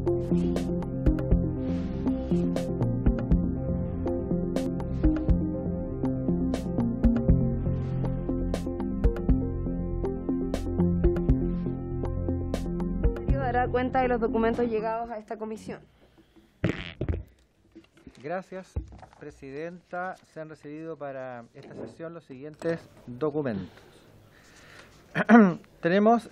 Dará cuenta de los documentos llegados a esta comisión. Gracias, Presidenta. Se han recibido para esta sesión los siguientes documentos. Tenemos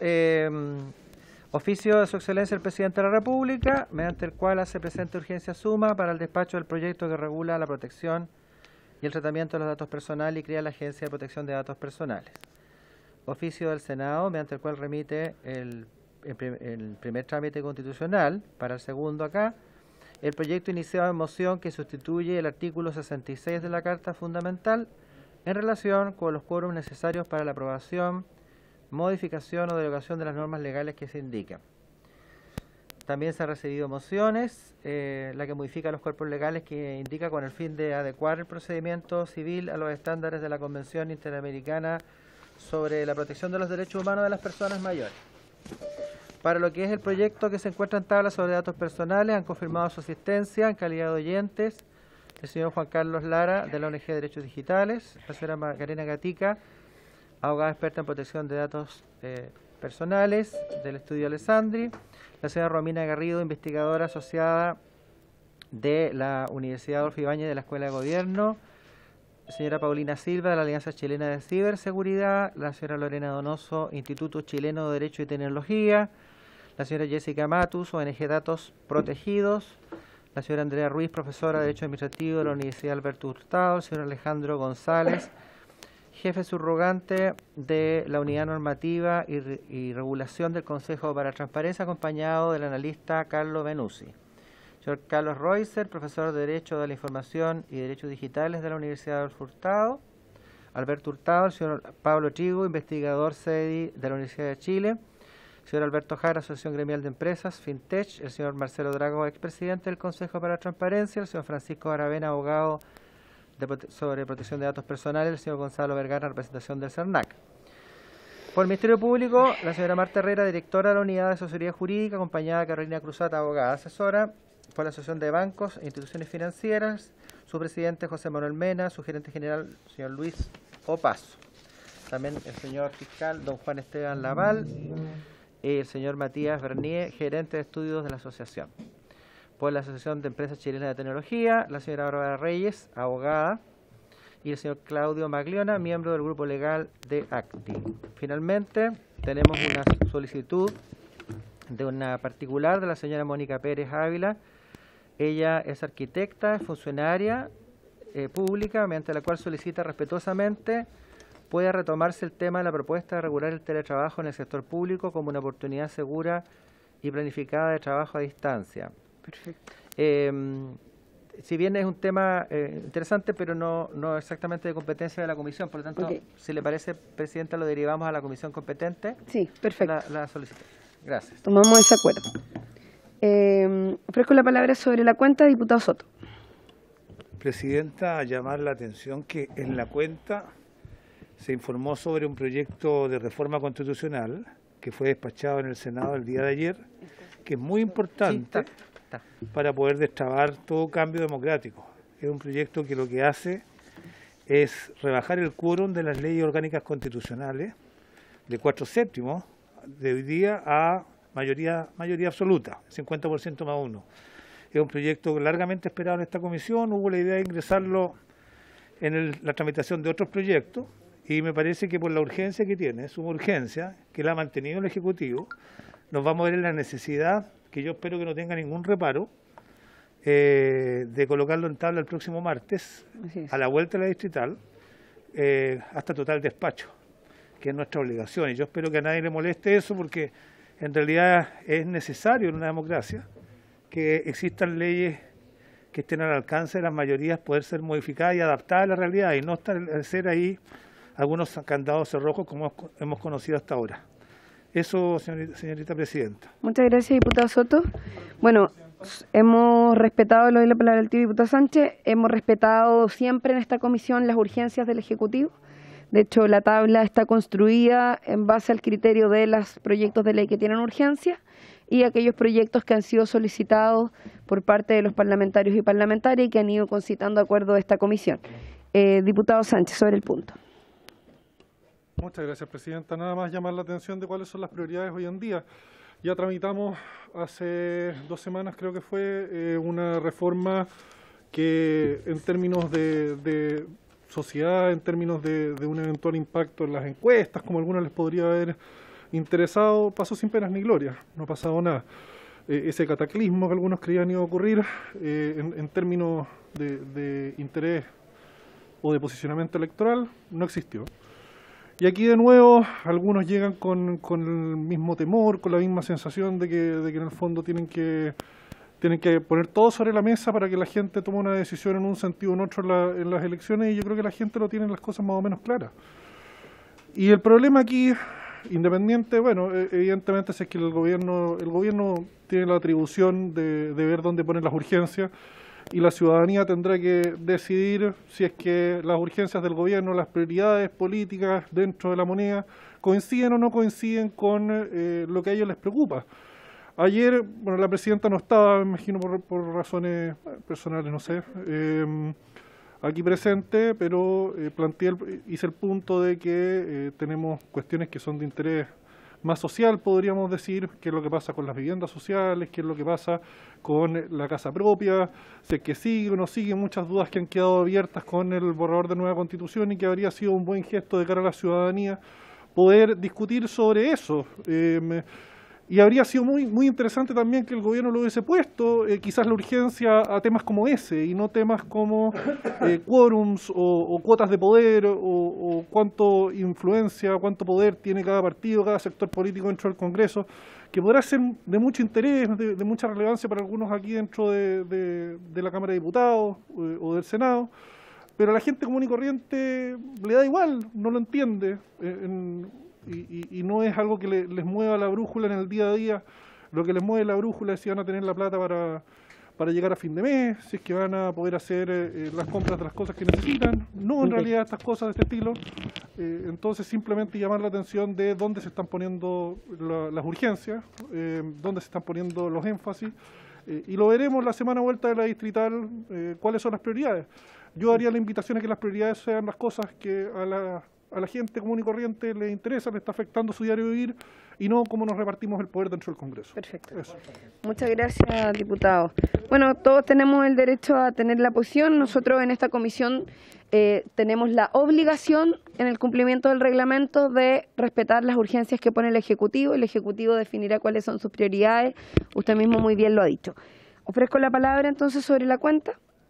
oficio de Su Excelencia el Presidente de la República, mediante el cual hace presente urgencia suma para el despacho del proyecto que regula la protección y el tratamiento de los datos personales y crea la Agencia de Protección de Datos Personales. Oficio del Senado, mediante el cual remite el primer trámite constitucional, para el segundo acá, el proyecto iniciado en moción que sustituye el artículo 66 de la Carta Fundamental en relación con los quórums necesarios para la aprobación, modificación o derogación de las normas legales que se indican. También se han recibido mociones, la que modifica los cuerpos legales que indica con el fin de adecuar el procedimiento civil a los estándares de la Convención Interamericana sobre la protección de los derechos humanos de las personas mayores. Para lo que es el proyecto que se encuentra en tabla sobre datos personales, han confirmado su asistencia en calidad de oyentes el señor Juan Carlos Lara, de la ONG Derechos Digitales, la señora Macarena Gatica, abogada experta en protección de datos personales, del estudio Alessandri, la señora Romina Garrido, investigadora asociada de la Universidad Adolfo Ibáñez de la Escuela de Gobierno, la señora Paulina Silva, de la Alianza Chilena de Ciberseguridad, la señora Lorena Donoso, Instituto Chileno de Derecho y Tecnología, la señora Jessica Matus, ONG Datos Protegidos, la señora Andrea Ruiz, profesora de Derecho Administrativo de la Universidad Alberto Hurtado, el señor Alejandro González, jefe subrogante de la Unidad Normativa y Regulación del Consejo para la Transparencia, acompañado del analista Carlos Benussi. Señor Carlos Reuser, profesor de Derecho de la Información y Derechos Digitales de la Universidad Alberto Hurtado, el señor Pablo Trigo, investigador CEDI de la Universidad de Chile, el señor Alberto Jara, Asociación Gremial de Empresas, FinTech, el señor Marcelo Drago, expresidente del Consejo para la Transparencia, el señor Francisco Aravena, abogado sobre protección de datos personales, el señor Gonzalo Vergara, representación del CERNAC. Por el Ministerio Público, la señora Marta Herrera, directora de la Unidad de Asesoría Jurídica, acompañada de Carolina Cruzata, abogada asesora. Por la Asociación de Bancos e Instituciones Financieras, su presidente José Manuel Mena, su gerente general, señor Luis Opaso. También el señor fiscal, don Juan Esteban Laval, y el señor Matías Bernier, gerente de estudios de la asociación. Por la Asociación de Empresas Chilenas de Tecnología, la señora Bárbara Reyes, abogada, y el señor Claudio Magliona, miembro del grupo legal de ACTI. Finalmente, tenemos una solicitud de una particular de la señora Mónica Pérez Ávila. Ella es arquitecta, es funcionaria pública, mediante la cual solicita respetuosamente pueda retomarse el tema de la propuesta de regular el teletrabajo en el sector público como una oportunidad segura y planificada de trabajo a distancia. Perfecto. Si bien es un tema interesante, pero no exactamente de competencia de la comisión, por lo tanto, si le parece, Presidenta, lo derivamos a la comisión competente. Sí, perfecto. La solicitud. Gracias. Tomamos ese acuerdo. Ofrezco la palabra sobre la cuenta, diputado Soto. Presidenta, a llamar la atención que en la cuenta se informó sobre un proyecto de reforma constitucional que fue despachado en el Senado el día de ayer, que es muy importante para poder destrabar todo cambio democrático. Es un proyecto que lo que hace es rebajar el quórum de las leyes orgánicas constitucionales de 4/7 de hoy día a mayoría absoluta, 50% más 1. Es un proyecto largamente esperado en esta comisión. Hubo la idea de ingresarlo en la tramitación de otros proyectos y me parece que por la urgencia que tiene, es una urgencia que la ha mantenido el Ejecutivo, nos vamos a ver en la necesidad, que yo espero que no tenga ningún reparo, de colocarlo en tabla el próximo martes, a la vuelta de la distrital, hasta total despacho, que es nuestra obligación. Y yo espero que a nadie le moleste eso, porque en realidad es necesario en una democracia que existan leyes que estén al alcance de las mayorías, poder ser modificadas y adaptadas a la realidad, y no establecer ahí algunos candados cerrojos como hemos conocido hasta ahora. Eso, señorita Presidenta. Muchas gracias, diputado Soto. Bueno, hemos respetado, le doy la palabra al tío diputado Sánchez, hemos respetado siempre en esta comisión las urgencias del Ejecutivo. De hecho, la tabla está construida en base al criterio de los proyectos de ley que tienen urgencia. y aquellos proyectos que han sido solicitados por parte de los parlamentarios y parlamentarias y que han ido concitando acuerdo de esta comisión. Diputado Sánchez, sobre el punto. Muchas gracias, Presidenta. Nada más llamar la atención de cuáles son las prioridades hoy en día. Ya tramitamos hace 2 semanas, creo que fue, una reforma que en términos de sociedad, en términos de un eventual impacto en las encuestas, como a algunos les podría haber interesado, pasó sin penas ni gloria, no ha pasado nada. Ese cataclismo que algunos creían iba a ocurrir en términos de interés o de posicionamiento electoral, no existió. Y aquí de nuevo algunos llegan con el mismo temor, con la misma sensación de que en el fondo tienen que poner todo sobre la mesa para que la gente tome una decisión en un sentido o en otro en las elecciones, y yo creo que la gente lo tiene las cosas más o menos claras. Y el problema aquí, independiente, bueno, evidentemente es que el gobierno tiene la atribución de ver dónde poner las urgencias, y la ciudadanía tendrá que decidir si es que las urgencias del gobierno, las prioridades políticas dentro de la moneda, coinciden o no coinciden con lo que a ellos les preocupa. Ayer, bueno, la Presidenta no estaba, me imagino por razones personales, no sé, aquí presente, pero hice el punto de que tenemos cuestiones que son de interés más social, podríamos decir, qué es lo que pasa con las viviendas sociales, qué es lo que pasa con la casa propia, si es que sigue o no sigue, muchas dudas que han quedado abiertas con el borrador de nueva Constitución, y que habría sido un buen gesto de cara a la ciudadanía poder discutir sobre eso. Y habría sido muy interesante también que el gobierno lo hubiese puesto, quizás la urgencia a temas como ese, y no temas como quórums o cuotas de poder, o cuánto influencia, cuánto poder tiene cada partido, cada sector político dentro del Congreso, que podrá ser de mucho interés, de mucha relevancia para algunos aquí dentro de la Cámara de Diputados o del Senado, pero a la gente común y corriente le da igual, no lo entiende. Y no es algo que les mueva la brújula en el día a día. Lo que les mueve la brújula es si van a tener la plata para llegar a fin de mes, si es que van a poder hacer las compras de las cosas que necesitan. No, en realidad, estas cosas de este estilo. Entonces, simplemente llamar la atención de dónde se están poniendo las urgencias, dónde se están poniendo los énfasis, y lo veremos la semana vuelta de la distrital, cuáles son las prioridades. Yo haría la invitación a que las prioridades sean las cosas que a la gente común y corriente le interesa, le está afectando su diario vivir, y no cómo nos repartimos el poder dentro del Congreso. Perfecto. Eso. Muchas gracias, diputado. Bueno, todos tenemos el derecho a tener la posición. Nosotros en esta comisión tenemos la obligación, en el cumplimiento del reglamento, de respetar las urgencias que pone el Ejecutivo. El Ejecutivo definirá cuáles son sus prioridades. Usted mismo muy bien lo ha dicho. Ofrezco la palabra entonces sobre la cuenta.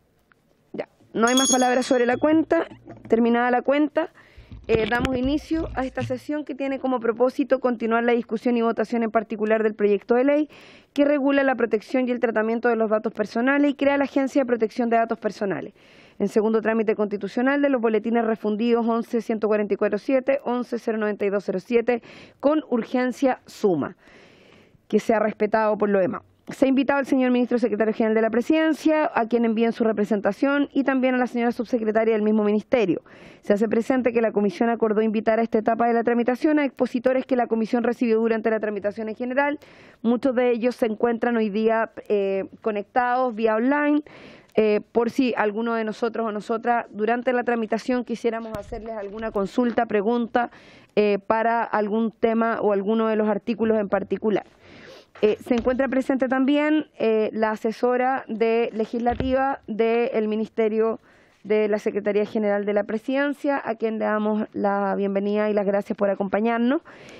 Ya, no hay más palabras sobre la cuenta. Terminada la cuenta, damos inicio a esta sesión, que tiene como propósito continuar la discusión y votación en particular del proyecto de ley que regula la protección y el tratamiento de los datos personales y crea la Agencia de Protección de Datos Personales. En segundo trámite constitucional de los boletines refundidos 11.144.7, 11.092.07, con urgencia suma, que sea respetado por lo demás. Se ha invitado al señor Ministro Secretario General de la Presidencia, a quien envíen su representación, y también a la señora Subsecretaria del mismo Ministerio. Se hace presente que la Comisión acordó invitar a esta etapa de la tramitación a expositores que la Comisión recibió durante la tramitación en general. Muchos de ellos se encuentran hoy día conectados vía online, por si alguno de nosotros o nosotras durante la tramitación quisiéramos hacerles alguna consulta, pregunta para algún tema o alguno de los artículos en particular. Se encuentra presente también la asesora legislativa del Ministerio de la Secretaría General de la Presidencia, a quien le damos la bienvenida y las gracias por acompañarnos.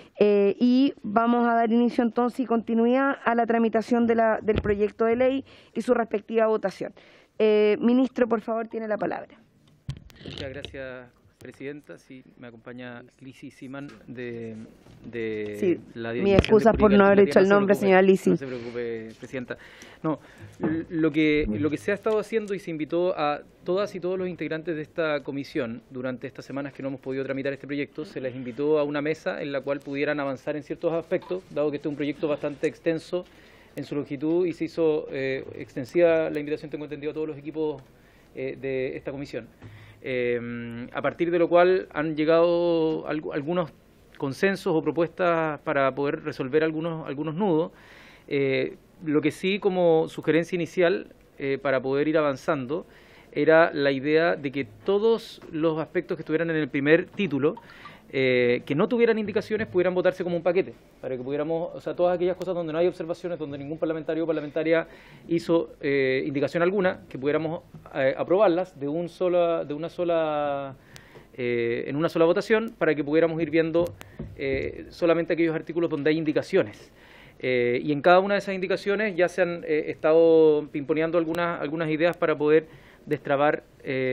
Y vamos a dar inicio entonces y continuidad a la tramitación del proyecto de ley y su respectiva votación. Ministro, por favor, tiene la palabra. Muchas gracias, Presidenta. Sí, me acompaña Lisi Siman de sí, la mis excusas por no haber dicho el nombre, señora Lisi. No se preocupe, Presidenta. No, lo que se ha estado haciendo, y se invitó a todas y todos los integrantes de esta comisión durante estas semanas que no hemos podido tramitar este proyecto, se les invitó a una mesa en la cual pudieran avanzar en ciertos aspectos, dado que este es un proyecto bastante extenso en su longitud, y se hizo extensiva la invitación, tengo entendido, a todos los equipos de esta comisión. A partir de lo cual han llegado algunos consensos o propuestas para poder resolver algunos nudos. Lo que sí, como sugerencia inicial, para poder ir avanzando, era la idea de que todos los aspectos que estuvieran en el primer título, que no tuvieran indicaciones, pudieran votarse como un paquete, para que pudiéramos, o sea, todas aquellas cosas donde no hay observaciones, donde ningún parlamentario o parlamentaria hizo indicación alguna, que pudiéramos aprobarlas en una sola votación, para que pudiéramos ir viendo solamente aquellos artículos donde hay indicaciones. Y en cada una de esas indicaciones ya se han estado pimponeando algunas ideas para poder destrabar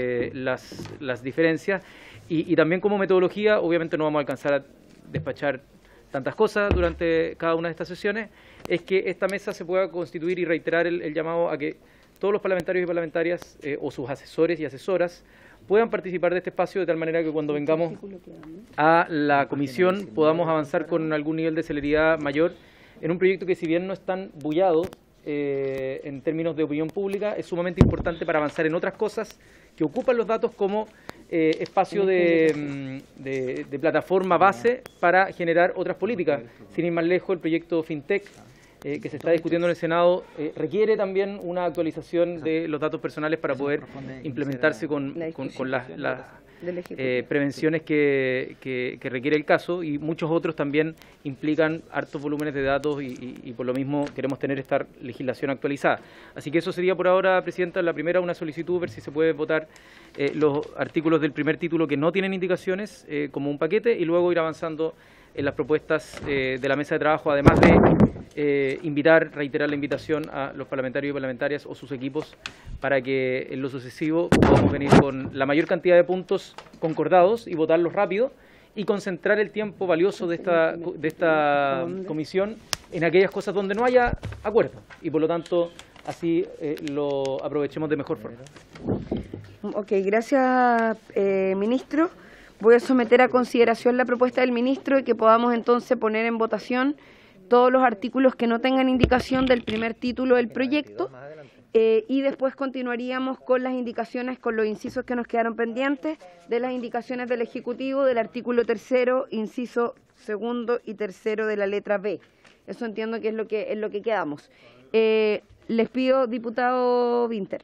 las diferencias. Y también como metodología, obviamente no vamos a alcanzar a despachar tantas cosas durante cada una de estas sesiones, es que esta mesa se pueda constituir y reiterar el llamado a que todos los parlamentarios y parlamentarias o sus asesores y asesoras puedan participar de este espacio de tal manera que cuando vengamos a la comisión podamos avanzar con algún nivel de celeridad mayor en un proyecto que, si bien no es tan bullado en términos de opinión pública, es sumamente importante para avanzar en otras cosas que ocupan los datos como espacio de plataforma base para generar otras políticas. Sin ir más lejos, el proyecto FinTech que se está discutiendo en el Senado requiere también una actualización de los datos personales para poder implementarse con las prevenciones que requiere el caso, y muchos otros también implican hartos volúmenes de datos y por lo mismo queremos tener esta legislación actualizada. Así que eso sería por ahora, Presidenta, la primera, una solicitud, ver si se puede votar los artículos del primer título que no tienen indicaciones como un paquete, y luego ir avanzando en las propuestas de la mesa de trabajo, además de reiterar la invitación a los parlamentarios y parlamentarias o sus equipos para que en lo sucesivo podamos venir con la mayor cantidad de puntos concordados y votarlos rápido y concentrar el tiempo valioso de esta comisión en aquellas cosas donde no haya acuerdo y por lo tanto así lo aprovechemos de mejor forma. Ok, gracias, ministro. Voy a someter a consideración la propuesta del ministro y que podamos entonces poner en votación todos los artículos que no tengan indicación del primer título del proyecto, y después continuaríamos con las indicaciones, con los incisos que nos quedaron pendientes, de las indicaciones del Ejecutivo del artículo 3º, inciso 2 y 3 de la letra B. Eso entiendo que es lo que quedamos. Les pido, diputado Vinter.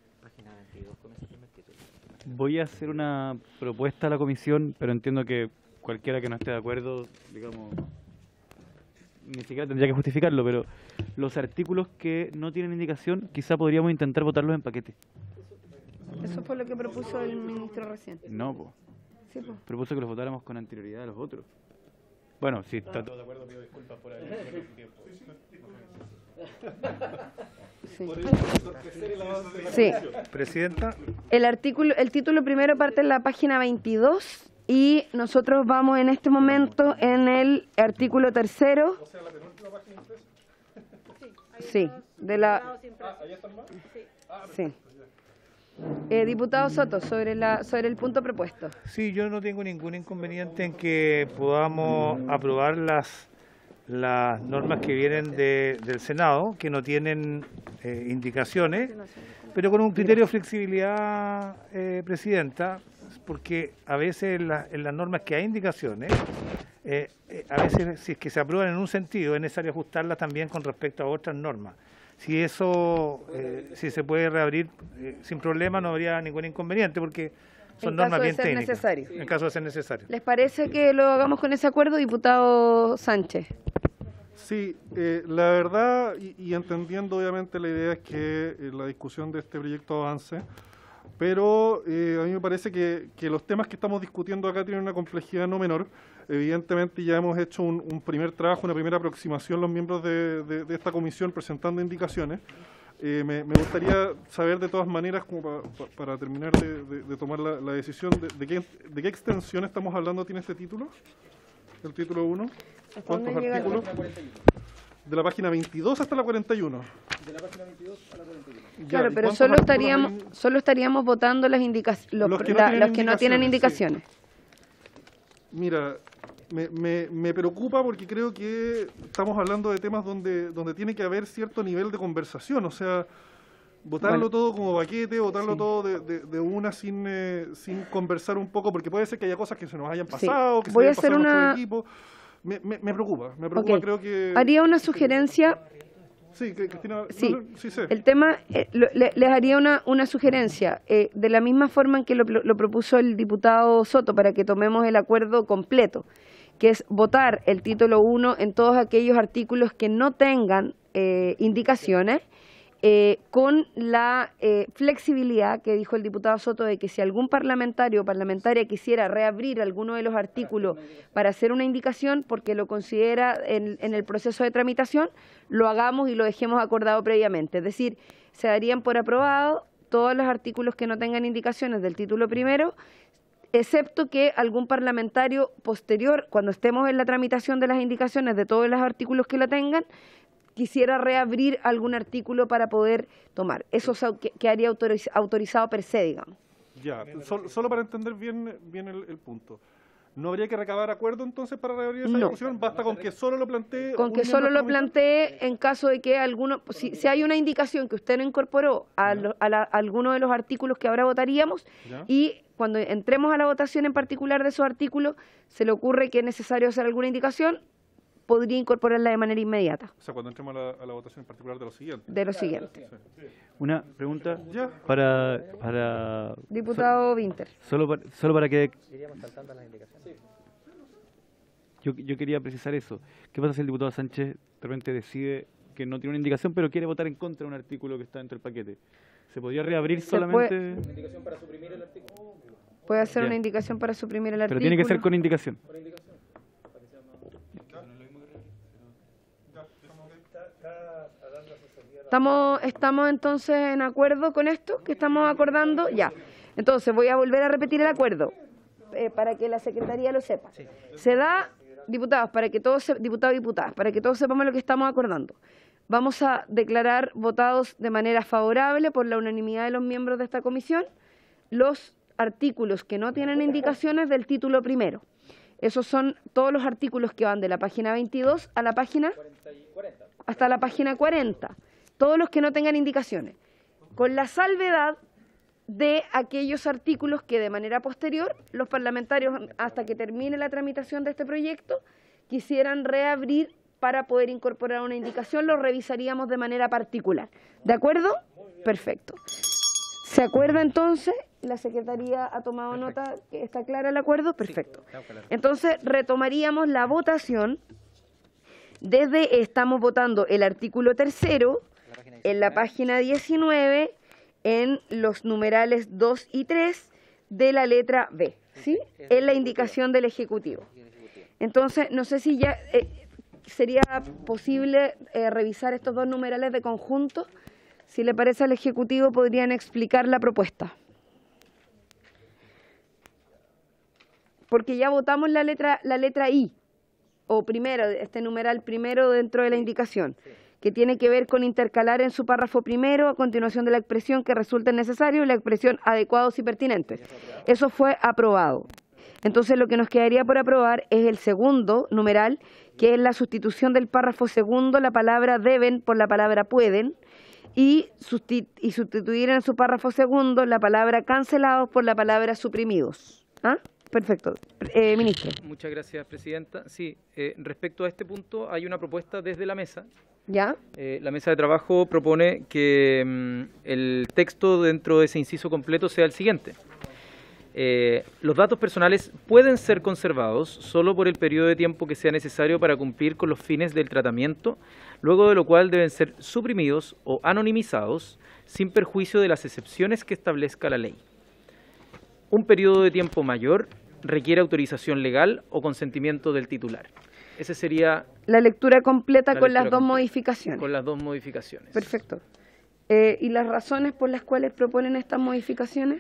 Voy a hacer una propuesta a la comisión, pero entiendo que cualquiera que no esté de acuerdo, digamos, ni siquiera tendría que justificarlo, pero los artículos que no tienen indicación, quizá podríamos intentar votarlos en paquete. Eso fue lo que propuso el ministro recién. No, pues. Sí, po. Propuso que los votáramos con anterioridad a los otros. Bueno, si está todo de acuerdo, pido disculpas por el tiempo. Sí. Presidenta. El título primero parte en la página 22 y nosotros vamos en este momento en el artículo 3º. Sí, de la. Sí. Diputado Soto, sobre el punto propuesto. Sí, yo no tengo ningún inconveniente en que podamos aprobar las normas que vienen del Senado, que no tienen indicaciones, pero con un criterio de flexibilidad, Presidenta, porque a veces en las normas que hay indicaciones, a veces si es que se aprueban en un sentido, es necesario ajustarlas también con respecto a otras normas. Si eso, si se puede reabrir sin problema, no habría ningún inconveniente, porque son normas bien técnicas. En caso de ser necesario. ¿Les parece que lo hagamos con ese acuerdo, diputado Sánchez? Sí, la verdad, y entendiendo obviamente la idea es que la discusión de este proyecto avance, pero a mí me parece que los temas que estamos discutiendo acá tienen una complejidad no menor. Evidentemente ya hemos hecho un primer trabajo, una primera aproximación los miembros de esta comisión presentando indicaciones. Me gustaría saber de todas maneras, como para terminar de tomar la decisión, de qué extensión estamos hablando tiene este título, el título 1. ¿Cuántos artículos? De la página 22 hasta la 41. De la página 22 a la 41. Claro, pero solo estaríamos votando los que no tienen indicaciones. Sí. Mira, me preocupa porque creo que estamos hablando de temas donde tiene que haber cierto nivel de conversación, o sea, votarlo todo como paquete, votarlo todo de una sin conversar un poco, porque puede ser que haya cosas que se nos hayan pasado, que se hayan pasado a nuestro equipo. Me preocupa, Ok. creo que... Haría una sugerencia. Sí, Cristina, Sí, sí sé. el tema, les haría una sugerencia, de la misma forma en que lo propuso el diputado Soto, para que tomemos el acuerdo completo, que es votar el título 1 en todos aquellos artículos que no tengan indicaciones, con la flexibilidad que dijo el diputado Soto de que si algún parlamentario o parlamentaria quisiera reabrir alguno de los artículos para hacer una indicación porque lo considera en el proceso de tramitación, lo hagamos y lo dejemos acordado previamente. Es decir, se darían por aprobado todos los artículos que no tengan indicaciones del título primero, excepto que algún parlamentario posterior, cuando estemos en la tramitación de las indicaciones de todos los artículos que la tengan, quisiera reabrir algún artículo para poder tomar. Eso quedaría autorizado per se, digamos. Ya, solo para entender bien el punto. ¿No habría que recabar acuerdo entonces para reabrir esa discusión? ¿Basta con que solo lo plantee? Con que solo lo plantee en caso de que alguno, si hay una indicación que usted no incorporó a alguno de los artículos que ahora votaríamos, y cuando entremos a la votación en particular de esos artículos, se le ocurre que es necesario hacer alguna indicación, podría incorporarla de manera inmediata. O sea, cuando entremos a la votación en particular de lo siguiente. De lo siguiente. Una pregunta Ya. para Diputado Winter. solo para que Iríamos saltando las indicaciones. yo quería precisar eso. ¿Qué pasa si el diputado Sánchez de repente decide que no tiene una indicación, pero quiere votar en contra de un artículo que está dentro del paquete? ¿Se podría reabrir solamente? Puede hacer Ya. una indicación para suprimir el Pero artículo. tiene que ser con indicación. Estamos entonces en acuerdo con esto que estamos acordando. Ya. Entonces voy a volver a repetir el acuerdo para que la Secretaría lo sepa. Se da, diputados, diputados y diputadas, para que todos sepamos lo que estamos acordando. Vamos a declarar votados de manera favorable por la unanimidad de los miembros de esta comisión los artículos que no tienen indicaciones del título primero. Esos son todos los artículos que van de la página 22 a la página hasta la página 40. Todos los que no tengan indicaciones, con la salvedad de aquellos artículos que de manera posterior los parlamentarios, hasta que termine la tramitación de este proyecto, quisieran reabrir para poder incorporar una indicación, lo revisaríamos de manera particular. ¿De acuerdo? Perfecto. ¿Se acuerda entonces? ¿La Secretaría ha tomado nota? ¿Que está claro el acuerdo? Perfecto. Entonces retomaríamos la votación. Estamos votando el artículo 3º, en la página 19, en los numerales 2 y 3 de la letra B, ¿sí? En la indicación del Ejecutivo. Entonces, no sé si ya sería posible revisar estos dos numerales de conjunto. Si le parece al Ejecutivo, podrían explicar la propuesta. Porque ya votamos la letra I, o primero, este numeral primero dentro de la indicación, que tiene que ver con intercalar en su párrafo primero, a continuación de la expresión que resulte necesario, la expresión adecuados y pertinentes. Eso fue aprobado. Entonces, lo que nos quedaría por aprobar es el segundo numeral, que es la sustitución del párrafo segundo, la palabra deben por la palabra pueden, y sustituir en su párrafo segundo la palabra cancelados por la palabra suprimidos. ¿Ah? Perfecto. Ministro. Muchas gracias, Presidenta. Sí, respecto a este punto hay una propuesta desde la mesa. ¿Ya? La mesa de trabajo propone que el texto dentro de ese inciso completo sea el siguiente. Los datos personales pueden ser conservados solo por el periodo de tiempo que sea necesario para cumplir con los fines del tratamiento, luego de lo cual deben ser suprimidos o anonimizados sin perjuicio de las excepciones que establezca la ley. Un periodo de tiempo mayor requiere autorización legal o consentimiento del titular. Ese sería la lectura completa la con lectura las dos completa, modificaciones. Con las dos modificaciones. Perfecto. ¿Y las razones por las cuales proponen estas modificaciones?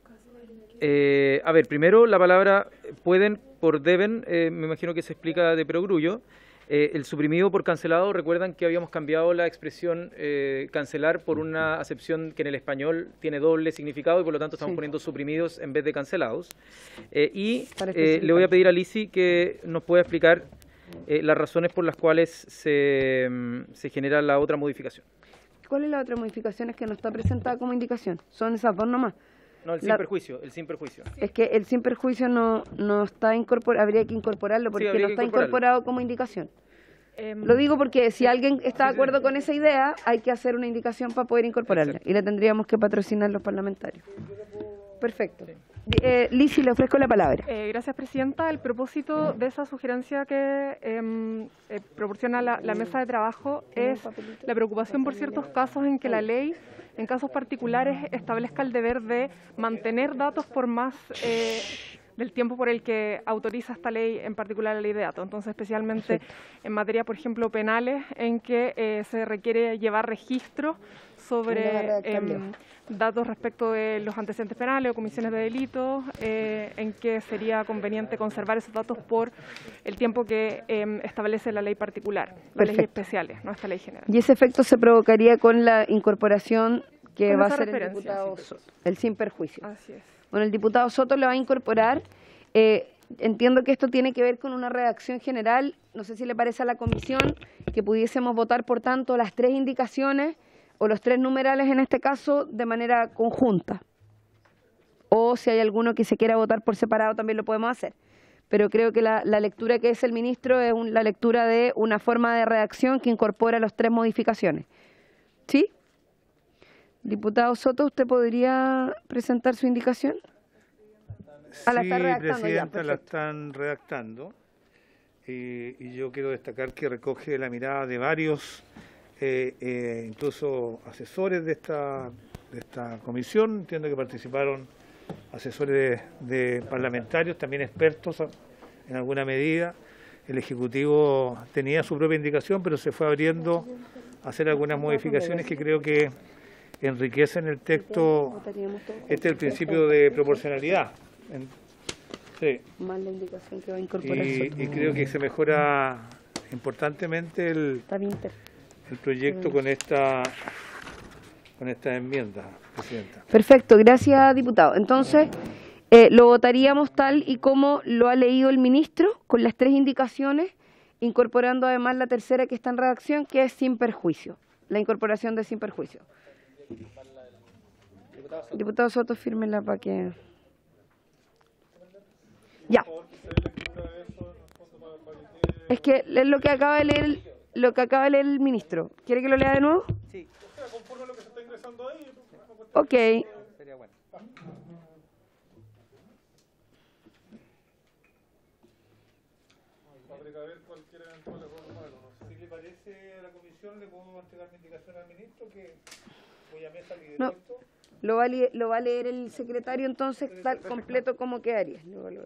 A ver, primero la palabra pueden por deben, me imagino que se explica de perogrullo. El suprimido por cancelado, recuerdan que habíamos cambiado la expresión cancelar por una acepción que en el español tiene doble significado y por lo tanto estamos poniendo suprimidos en vez de cancelados. Le voy a pedir a Lisi que nos pueda explicar las razones por las cuales se genera la otra modificación. ¿Cuál es la otra modificación que no está presentada como indicación? Son esas dos nomás. No, el sin perjuicio, el sin perjuicio. Es que el sin perjuicio no está incorporado, habría que incorporarlo porque habría no que está incorporarlo. incorporado como indicación. Lo digo porque si alguien está de acuerdo con esa idea, hay que hacer una indicación para poder incorporarla. Exacto. Y la tendríamos que patrocinar los parlamentarios. Perfecto. Lisi, le ofrezco la palabra. Gracias, Presidenta. El propósito de esa sugerencia que proporciona la mesa de trabajo es la preocupación por ciertos casos en que la ley, en casos particulares, establezca el deber de mantener datos por más del tiempo por el que autoriza esta ley, en particular la ley de datos. Entonces, especialmente en materia, por ejemplo, penales, en que se requiere llevar registro sobre datos respecto de los antecedentes penales o comisiones de delitos, en que sería conveniente conservar esos datos por el tiempo que establece la ley particular, las leyes especiales, no esta ley general. Y ese efecto se provocaría con la incorporación que Con va a esa hacer el referencia, diputado Soto, el sin perjuicio. Así es. Bueno, el diputado Soto lo va a incorporar. Entiendo que esto tiene que ver con una redacción general. No sé si le parece a la comisión que pudiésemos votar, por tanto, las tres indicaciones o los tres numerales en este caso de manera conjunta. O si hay alguno que se quiera votar por separado también lo podemos hacer. Pero creo que la lectura que es el ministro es la lectura de una forma de redacción que incorpora las tres modificaciones. ¿Sí? Diputado Soto, ¿usted podría presentar su indicación? La está redactando Presidenta, ya, la están redactando. Y yo quiero destacar que recoge la mirada de varios, incluso asesores de esta comisión. Entiendo que participaron asesores de parlamentarios, también expertos en alguna medida. El Ejecutivo tenía su propia indicación, pero se fue abriendo a hacer algunas modificaciones que creo que enriquecen el texto. Este es el principio de proporcionalidad. Sí. Más la indicación que va a incorporar Soto. Y creo que se mejora importantemente el proyecto con esta enmienda, Presidenta. Perfecto, gracias, diputado. Entonces, lo votaríamos tal y como lo ha leído el ministro, con las tres indicaciones, incorporando además la tercera que está en redacción, que es sin perjuicio, la incorporación de sin perjuicio. Diputado Soto, fírmela para que... Ya. Es que es lo que acaba de leer el ministro. ¿Quiere que lo lea de nuevo? Sí. Conforme a lo que se está ingresando ahí. Ok. Sería bueno. Si le parece a la comisión, le puedo entregar mi indicación al ministro, que voy a mesa lideró No. esto. Lo va a leer el secretario, entonces, tal completo como quedaría.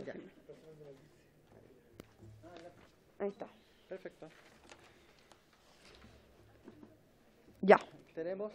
Ahí está. Perfecto. Ya. Tenemos.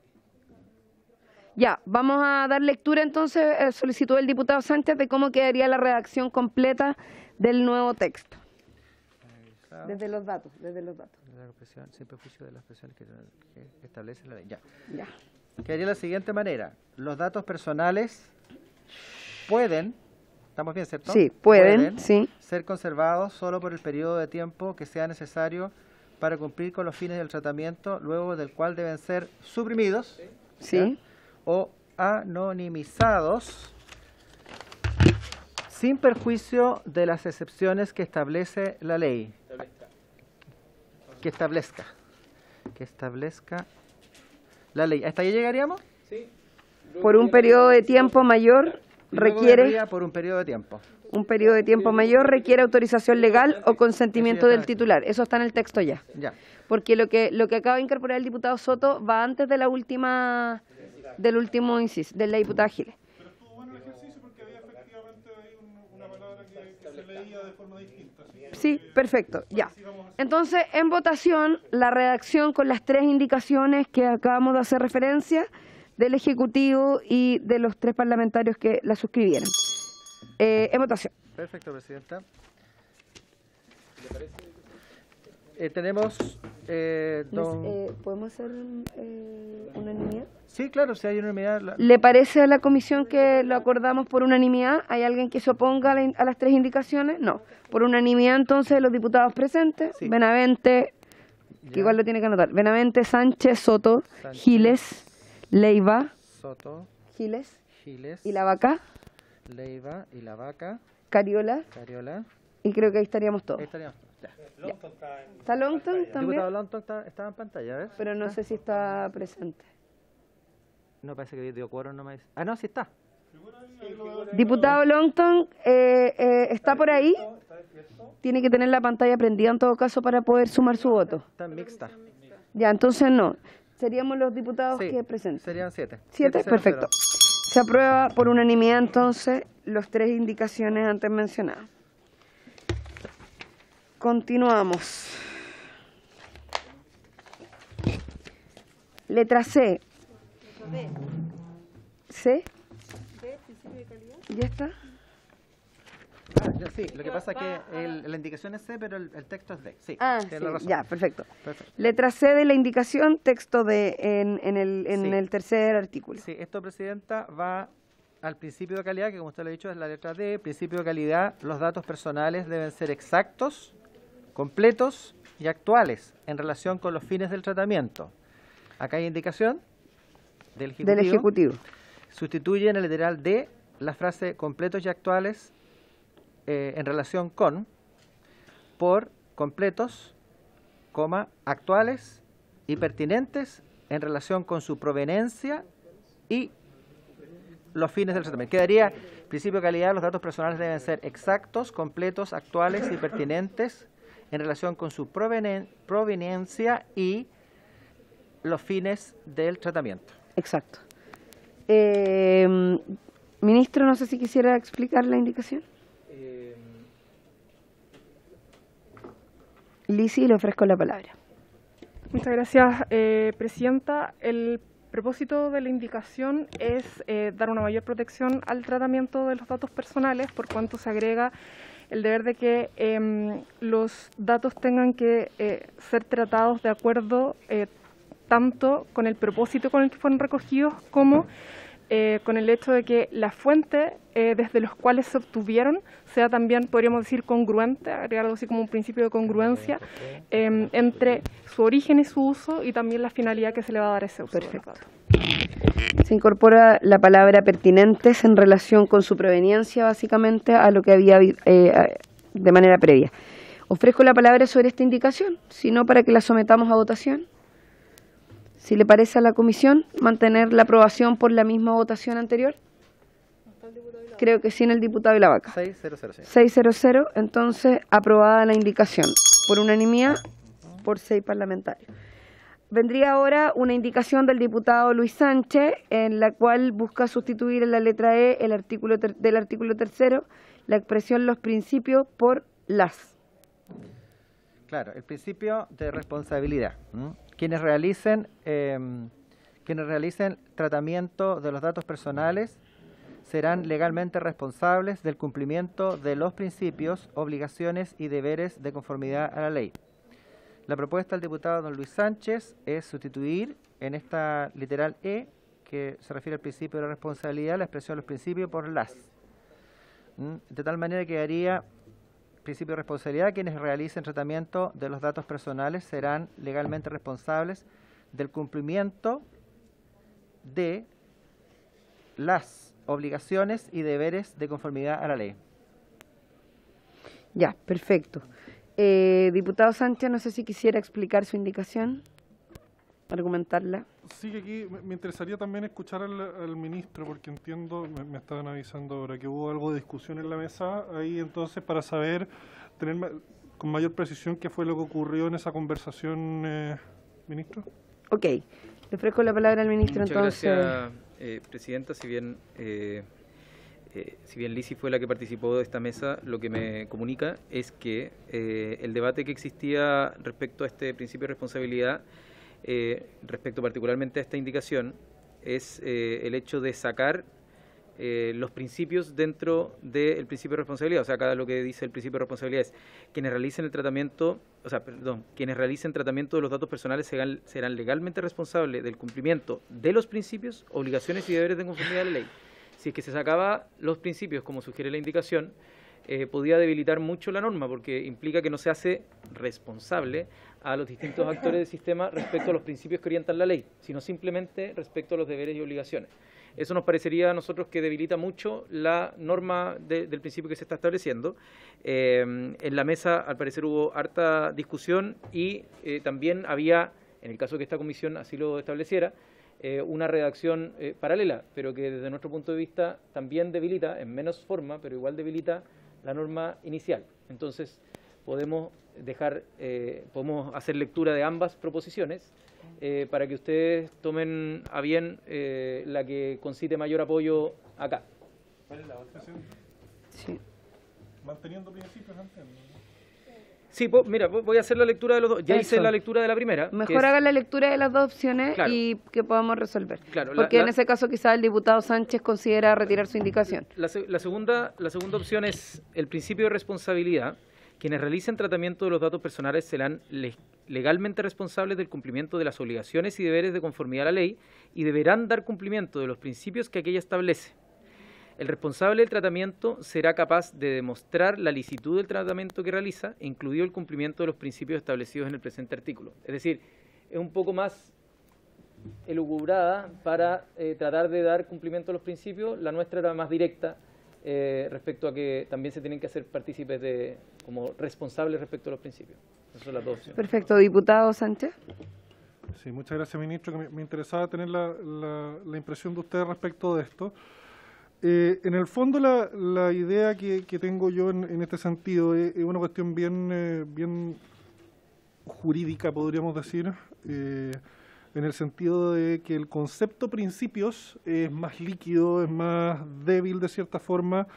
Ya, vamos a dar lectura entonces, solicitud del diputado Sánchez, de cómo quedaría la redacción completa del nuevo texto. Desde los datos. La expresión, sin perjuicio de las expresiones que establece la ley. Ya. Ya. Quedaría de la siguiente manera. Los datos personales pueden, ¿estamos bien, cierto? Sí, pueden, sí. ser conservados solo por el periodo de tiempo que sea necesario para cumplir con los fines del tratamiento, luego del cual deben ser suprimidos, Sí. ¿ya? O anonimizados sin perjuicio de las excepciones que establece la ley. Que establezca la ley. ¿Hasta ahí llegaríamos? Por un periodo de tiempo mayor Luego requiere vendría por un periodo de tiempo. requiere autorización legal o consentimiento del titular. Eso está en el texto ya. Ya. Porque lo que acaba de incorporar el diputado Soto va antes de del último inciso, de la diputada Giles. Pero estuvo bueno el ejercicio porque había efectivamente ahí una palabra que se leía de forma distinta. Sí, perfecto, ya. Entonces, en votación, la redacción con las tres indicaciones que acabamos de hacer referencia del Ejecutivo y de los tres parlamentarios que la suscribieron. En votación. Perfecto, Presidenta. Tenemos... ¿Podemos hacer unanimidad? Sí, claro, si hay unanimidad. ¿Le parece a la comisión que lo acordamos por unanimidad? ¿Hay alguien que se oponga a las tres indicaciones? No. Por unanimidad, entonces, los diputados presentes, Sí. Benavente, que igual lo tiene que anotar, Benavente, Sánchez, Soto, Sánchez. Giles, Leiva, Soto, Giles, Giles, y La Vaca, Leiva y La Vaca, Cariola, Cariola. y creo que ahí estaríamos todos. Ahí estaríamos. Ya. ¿Está Longton también? Diputado Longton estaba en pantalla, ¿ves? Pero no sé si está presente. No, parece que dio quórum, no me dice. Ah, no, sí está. Diputado Longton, ¿está por ahí? Tiene que tener la pantalla prendida en todo caso para poder sumar su voto. Está mixta. Ya, entonces no. Seríamos los diputados Sí, que presenten. serían 7. 7, perfecto. Se aprueba por unanimidad entonces los 3 indicaciones antes mencionadas. Continuamos. Letra C. ¿C? ¿Ya está? Sí, lo que pasa es que la indicación es C, pero el texto es D. Sí, Ah, tienes sí, la razón. ya, perfecto. Perfecto. Letra C de la indicación, texto D en Sí. el tercer artículo. Sí, esto, Presidenta, va al principio de calidad, que como usted lo ha dicho es la letra D. Principio de calidad, los datos personales deben ser exactos, completos y actuales en relación con los fines del tratamiento. Acá hay indicación del Ejecutivo. Del Ejecutivo. Sustituye en el literal D la frase completos y actuales en relación con por completos, coma, actuales y pertinentes en relación con su proveniencia y los fines del tratamiento. Quedaría, principio de calidad, los datos personales deben ser exactos, completos, actuales y pertinentes en relación con su proveniencia y los fines del tratamiento. Exacto. Ministro, no sé si quisiera explicar la indicación. Lisi, le ofrezco la palabra. Muchas gracias, Presidenta. El propósito de la indicación es dar una mayor protección al tratamiento de los datos personales, por cuanto se agrega el deber de que los datos tengan que ser tratados de acuerdo tanto con el propósito con el que fueron recogidos como con el hecho de que la fuente desde los cuales se obtuvieron sea también, podríamos decir, congruente, agregar algo así como un principio de congruencia entre su origen y su uso y también la finalidad que se le va a dar a ese uso. Perfecto. Se incorpora la palabra pertinentes en relación con su proveniencia, básicamente, a lo que había de manera previa. Ofrezco la palabra sobre esta indicación, si no, para que la sometamos a votación. Si le parece a la comisión, mantener la aprobación por la misma votación anterior. Creo que sí, en el diputado y la vaca. 600. 600, entonces aprobada la indicación por unanimidad por 6 parlamentarios. Vendría ahora una indicación del diputado Luis Sánchez, en la cual busca sustituir en la letra E el artículo del artículo 3, la expresión los principios por las. Claro, el principio de responsabilidad. Quienes realicen tratamiento de los datos personales serán legalmente responsables del cumplimiento de los principios, obligaciones y deberes de conformidad a la ley. La propuesta del diputado don Luis Sánchez es sustituir en esta literal E, que se refiere al principio de la responsabilidad, la expresión de los principios por las. De tal manera que quedaría principio de responsabilidad, quienes realicen tratamiento de los datos personales serán legalmente responsables del cumplimiento de las obligaciones y deberes de conformidad a la ley. Ya, perfecto. Diputado Sánchez, no sé si quisiera explicar su indicación, argumentarla. Sí, que aquí me interesaría también escuchar al ministro, porque entiendo, me estaban avisando ahora que hubo algo de discusión en la mesa ahí, entonces para saber, tener con mayor precisión qué fue lo que ocurrió en esa conversación, ministro. Ok, le ofrezco la palabra al ministro. Muchas entonces. gracias, Presidenta. Si bien Lisi fue la que participó de esta mesa, lo que me comunica es que el debate que existía respecto a este principio de responsabilidad, respecto particularmente a esta indicación, es el hecho de sacar los principios dentro del principio de responsabilidad. O sea, acá lo que dice el principio de responsabilidad es quienes realicen el tratamiento, quienes realicen tratamiento de los datos personales serán legalmente responsables del cumplimiento de los principios, obligaciones y deberes de conformidad a la ley. Si es que se sacaba los principios, como sugiere la indicación, podía debilitar mucho la norma, porque implica que no se hace responsable a los distintos actores del sistema respecto a los principios que orientan la ley, sino simplemente respecto a los deberes y obligaciones. Eso nos parecería a nosotros que debilita mucho la norma del principio que se está estableciendo. En la mesa, al parecer, hubo harta discusión y también había, en el caso que esta comisión así lo estableciera, una redacción paralela, pero que desde nuestro punto de vista también debilita, en menos forma, pero igual debilita la norma inicial. Entonces, podemos hacer lectura de ambas proposiciones para que ustedes tomen a bien la que concite mayor apoyo acá. ¿Cuál es la otra? Sí. Manteniendo principios, entiendo. Sí, mira, voy a hacer la lectura de los dos. Ya hice la lectura de la primera. Mejor haga la lectura de las dos opciones, claro, y que podamos resolver. Claro, porque en ese caso quizás el diputado Sánchez considera retirar su indicación. La segunda opción es el principio de responsabilidad. Quienes realicen tratamiento de los datos personales serán legalmente responsables del cumplimiento de las obligaciones y deberes de conformidad a la ley y deberán dar cumplimiento de los principios que aquella establece. El responsable del tratamiento será capaz de demostrar la licitud del tratamiento que realiza, incluido el cumplimiento de los principios establecidos en el presente artículo. Es decir, es un poco más elucubrada para tratar de dar cumplimiento a los principios. La nuestra era más directa respecto a que también se tienen que hacer partícipes como responsables respecto a los principios. Esas son las dos opciones. Perfecto. Diputado Sánchez. Sí, muchas gracias, ministro. Que me interesaba tener la impresión de usted respecto de esto. En el fondo, la idea que tengo yo en este sentido es una cuestión bien jurídica, podríamos decir, en el sentido de que el concepto principios es más líquido, es más débil de cierta forma,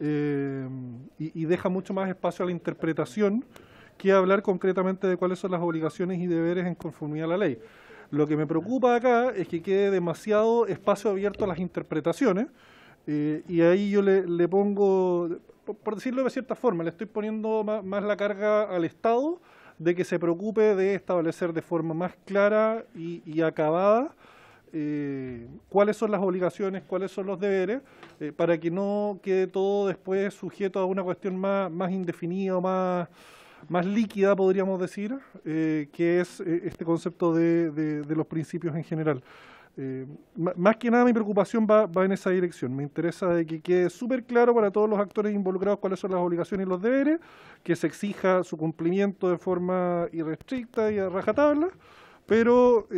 y deja mucho más espacio a la interpretación que hablar concretamente de cuáles son las obligaciones y deberes en conformidad a la ley. Lo que me preocupa acá es que quede demasiado espacio abierto a las interpretaciones, y ahí yo le pongo, por decirlo de cierta forma, le estoy poniendo más la carga al Estado de que se preocupe de establecer de forma más clara y acabada cuáles son las obligaciones, cuáles son los deberes, para que no quede todo después sujeto a una cuestión más indefinida, más líquida, podríamos decir, que es este concepto de los principios en general. Más que nada mi preocupación va en esa dirección. Me interesa de que quede súper claro para todos los actores involucrados cuáles son las obligaciones y los deberes, que se exija su cumplimiento de forma irrestricta y a rajatabla, pero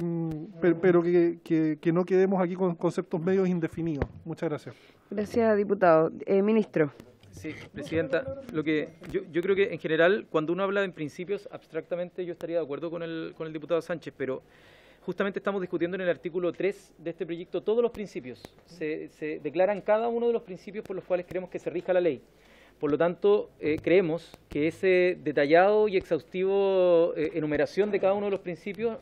que no quedemos aquí con conceptos medios indefinidos. Muchas gracias. Gracias, diputado. Ministro. Sí, presidenta, yo creo que en general, cuando uno habla en principios, abstractamente yo estaría de acuerdo con el diputado Sánchez, pero justamente estamos discutiendo en el artículo 3 de este proyecto todos los principios. Se declaran cada uno de los principios por los cuales queremos que se rija la ley. Por lo tanto, creemos que ese detallado y exhaustivo enumeración de cada uno de los principios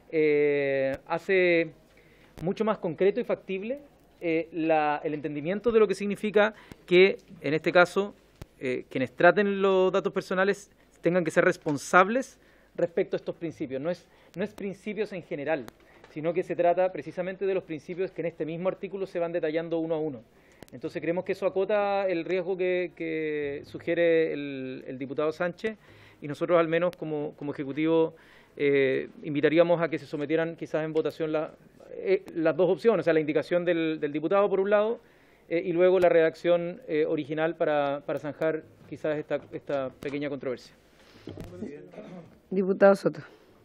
hace mucho más concreto y factible el entendimiento de lo que significa que, en este caso, quienes traten los datos personales tengan que ser responsables respecto a estos principios. No es principios en general, sino que se trata precisamente de los principios que en este mismo artículo se van detallando uno a uno. Entonces creemos que eso acota el riesgo que sugiere el diputado Sánchez, y nosotros al menos como Ejecutivo invitaríamos a que se sometieran quizás en votación las dos opciones, o sea, la indicación del diputado por un lado y luego la redacción original para zanjar quizás esta pequeña controversia. Diputado Soto.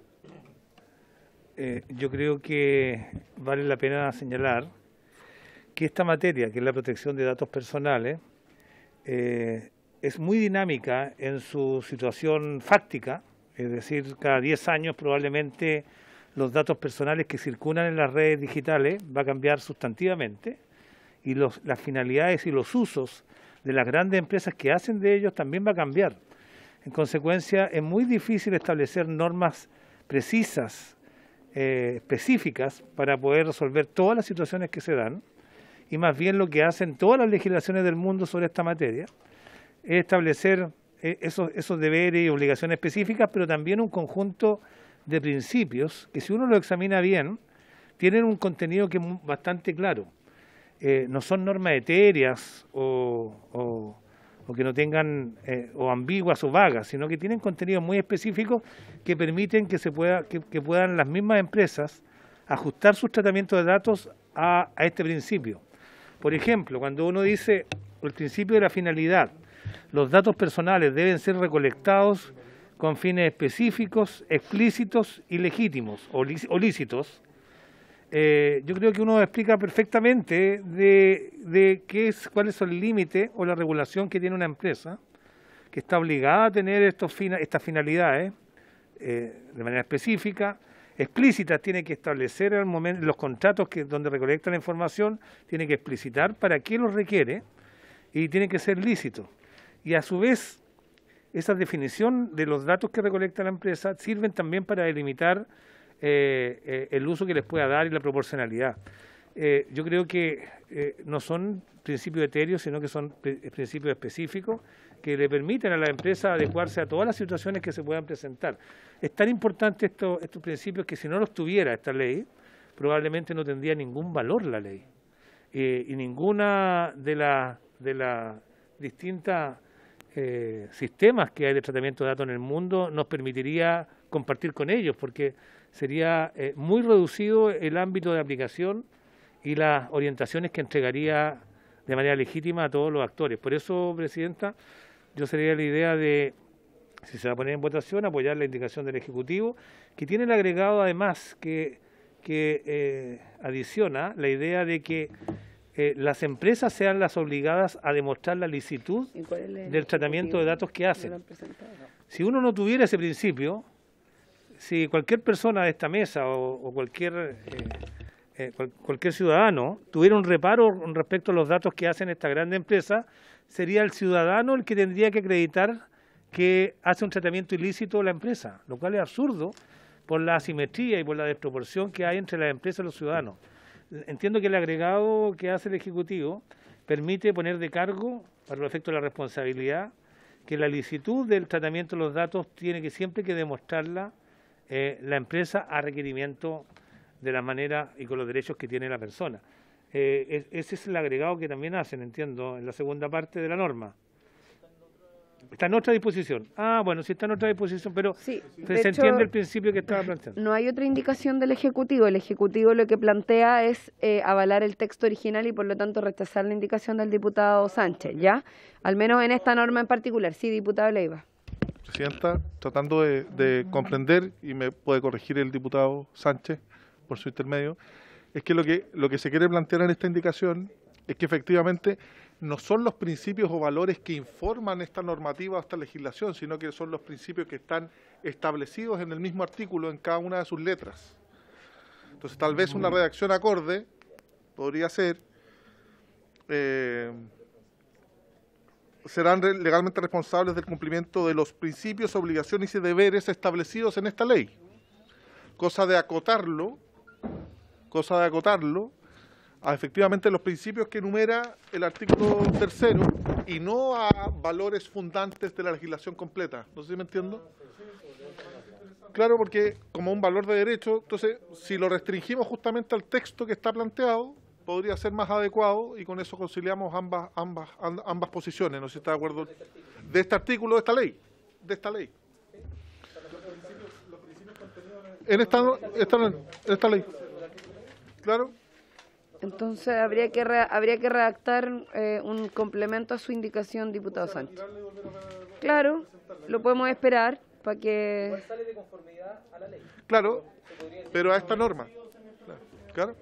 Yo creo que vale la pena señalar que esta materia, que es la protección de datos personales, es muy dinámica en su situación fáctica, es decir, cada 10 años probablemente los datos personales que circulan en las redes digitales va a cambiar sustantivamente, y las finalidades y los usos de las grandes empresas que hacen de ellos también va a cambiar. En consecuencia, es muy difícil establecer normas precisas, específicas, para poder resolver todas las situaciones que se dan, y más bien lo que hacen todas las legislaciones del mundo sobre esta materia es establecer esos deberes y obligaciones específicas, pero también un conjunto de principios que, si uno lo examina bien, tienen un contenido que es bastante claro. No son normas etéreas o o que no tengan o ambiguas o vagas, sino que tienen contenidos muy específicos que permiten que puedan las mismas empresas ajustar sus tratamientos de datos a este principio. Por ejemplo, cuando uno dice el principio de la finalidad, los datos personales deben ser recolectados con fines específicos, explícitos y legítimos o lícitos. Yo creo que uno explica perfectamente de cuáles son el límite o la regulación que tiene una empresa que está obligada a tener estas finalidades de manera específica, explícitas. Tiene que establecer al momento los contratos donde recolecta la información, tiene que explicitar para qué los requiere y tiene que ser lícito. Y a su vez, esa definición de los datos que recolecta la empresa sirven también para delimitar el uso que les pueda dar y la proporcionalidad. Yo creo que no son principios etéreos, sino que son principios específicos que le permiten a la empresa adecuarse a todas las situaciones que se puedan presentar. Es tan importante estos principios que si no los tuviera esta ley, probablemente no tendría ningún valor la ley. Y ninguna de las distintas sistemas que hay de tratamiento de datos en el mundo nos permitiría compartir con ellos, porque sería muy reducido el ámbito de aplicación y las orientaciones que entregaría de manera legítima a todos los actores. Por eso, Presidenta, yo sería la idea de, si se va a poner en votación, apoyar la indicación del Ejecutivo, que tiene el agregado además que adiciona la idea de que las empresas sean las obligadas a demostrar la licitud del tratamiento de datos que hacen. Si uno no tuviera ese principio, si cualquier persona de esta mesa o cualquier ciudadano tuviera un reparo respecto a los datos que hacen esta grande empresa, sería el ciudadano el que tendría que acreditar que hace un tratamiento ilícito la empresa, lo cual es absurdo por la asimetría y por la desproporción que hay entre las empresas y los ciudadanos. Entiendo que el agregado que hace el Ejecutivo permite poner de cargo, para los efectos de la responsabilidad, que la licitud del tratamiento de los datos tiene que siempre que demostrarla la empresa a requerimiento de la manera y con los derechos que tiene la persona. Ese es el agregado que también hacen, entiendo, en la segunda parte de la norma. Está en otra disposición. Ah, bueno, sí está en otra disposición, pero sí, se entiende el principio que estaba planteando. No hay otra indicación del Ejecutivo. El Ejecutivo lo que plantea es avalar el texto original y por lo tanto rechazar la indicación del diputado Sánchez, ¿ya? Al menos en esta norma en particular. Sí, diputado Leiva. Presidenta, tratando de comprender, y me puede corregir el diputado Sánchez por su intermedio, es que lo que se quiere plantear en esta indicación es que efectivamente no son los principios o valores que informan esta normativa o esta legislación, sino que son los principios que están establecidos en el mismo artículo en cada una de sus letras. Entonces, tal vez una redacción acorde podría ser, serán legalmente responsables del cumplimiento de los principios, obligaciones y deberes establecidos en esta ley. Cosa de acotarlo a efectivamente los principios que enumera el artículo 3º y no a valores fundantes de la legislación completa. No sé si me entiendo. Claro, porque como un valor de derecho, entonces si lo restringimos justamente al texto que está planteado, podría ser más adecuado y con eso conciliamos ambas posiciones. No sé si está de acuerdo de este artículo, de esta ley. En esta ley. Claro. Entonces habría que redactar un complemento a su indicación, diputado Sánchez. Claro, lo podemos esperar para que... Igual sale de conformidad a la ley. Claro, pero a esta norma. Claro.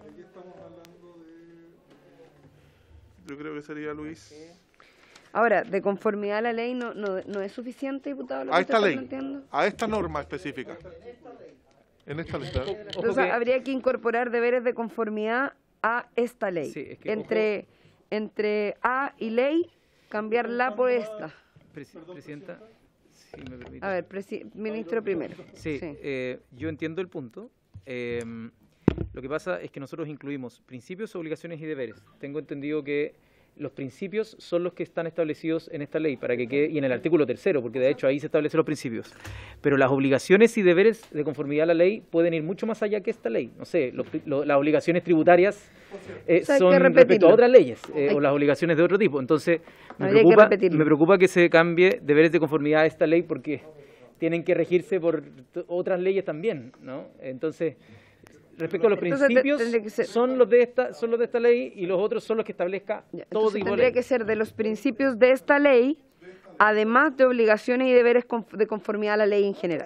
Yo creo que sería Luis. Ahora, de conformidad a la ley no es suficiente, diputado, lo a que esta usted ley, está planteando. a esta norma específica. En esta ley. Entonces habría que incorporar deberes de conformidad a esta ley. Sí, es que, entre A y ley, cambiar la por esta. Presidenta, si me permite. A ver, ministro primero. Sí, yo entiendo el punto. Lo que pasa es que nosotros incluimos principios, obligaciones y deberes. Tengo entendido que los principios son los que están establecidos en esta ley, para que quede, y en el artículo 3, porque de hecho ahí se establecen los principios. Pero las obligaciones y deberes de conformidad a la ley pueden ir mucho más allá que esta ley. No sé, las obligaciones tributarias son respecto a otras leyes, o las obligaciones de otro tipo. Entonces, me preocupa que se cambie deberes de conformidad a esta ley, porque tienen que regirse por otras leyes también, ¿no? Entonces, respecto a los principios, son los de esta ley, y los otros son los que establezca todo tipo de ley. Tendría que ser de los principios de esta ley, además de obligaciones y deberes de conformidad a la ley en general.